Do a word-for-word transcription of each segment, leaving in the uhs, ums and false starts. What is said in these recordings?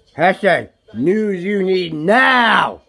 Hashtag news you need now.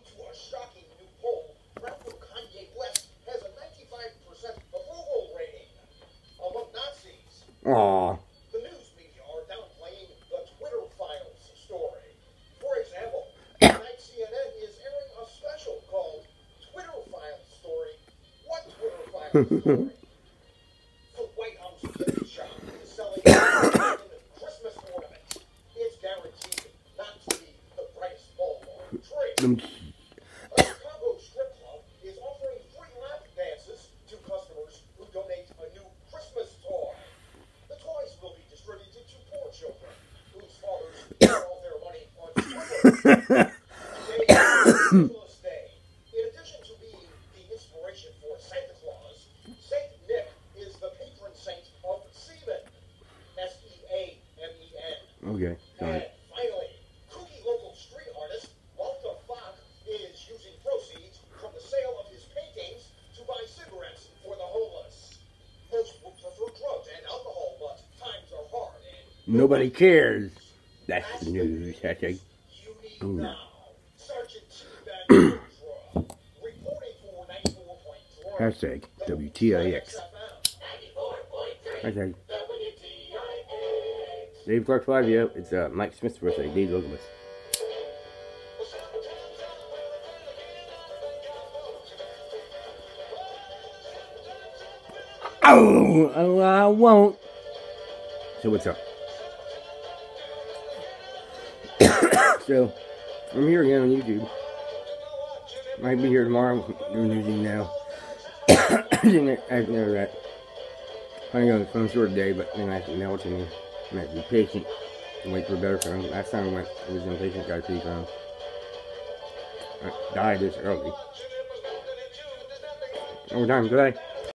Aww. The news media are downplaying the Twitter files story. For example, tonight C N N is airing a special called Twitter Files Story. What Twitter Files Story? The White House gift shop is selling Christmas ornaments. It's guaranteed not to be the brightest bulb on the tree. A Chicago strip club is offering free lap dances to customers who donate a new Christmas toy. The toys will be distributed to poor children whose fathers spend all their money on Twitter. Today is Christmas Day. In addition to being the inspiration for Santa Claus, Saint Nick is the patron saint of seamen. S E A M E N. Okay, sorry. And finally, kooky local street artist Walter Fock is using proceeds from the sale of his paintings to buy cigarettes for the homeless. Most would prefer drugs and alcohol, but times are hard and Nobody cares. That's the news. Hashtag. you need now. Sergeant T-Bag reporting for ninety-four point three. Hashtag W T I X. ninety-four point three. Hashtag W T I X. Dave Clark five. Yeah, it's uh, Mike Smith's birthday. Dave Douglas. Oh, oh, I won't. So what's up? So I'm here again on YouTube. Might be here tomorrow. Doing anything now. I know that. I'm going to phone store today, but then I have to mail it to me. I have to be patient and wait for a better phone. Last time I went, I was impatient, got a free phone. I died this early. Overtime today.